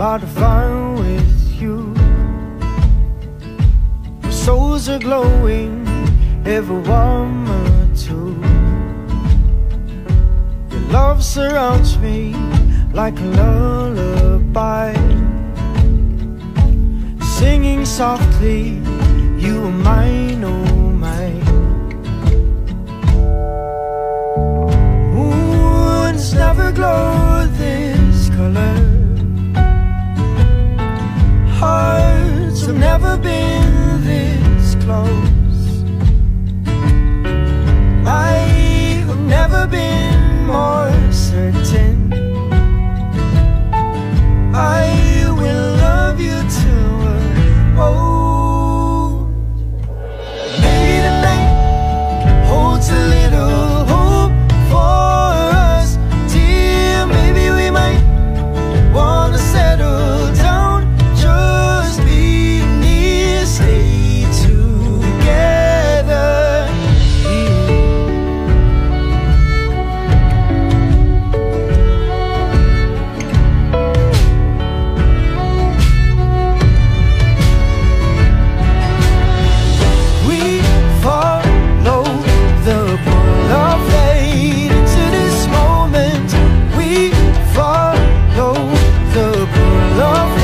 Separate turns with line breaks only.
by the fire with you. Our souls are glowing, every warm or two. Your love surrounds me like a lullaby, singing softly, you are mine, oh mine. Wounds never glow this color, hearts have never been this close. I have never been more certain I will love you till we're old. Maybe the night holds a little hope for us, dear. Maybe we might wanna settle down, just be near, stay together. We follow the pull of fate into this moment. We follow the pull of